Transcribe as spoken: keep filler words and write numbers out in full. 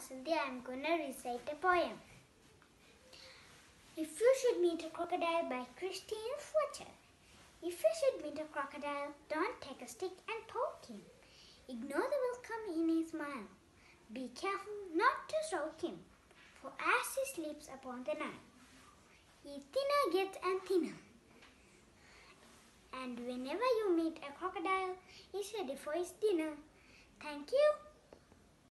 Vasudhi, I am going to recite a poem. If you should meet a crocodile by Cristina. If you should meet a crocodile, don't take a stick and poke him. Ignore the welcome in his smile. Be careful not to stroke him, for as he sleeps upon the Nile, he thinner gets and thinner. And whenever you meet a crocodile, he's ready for his dinner. Thank you.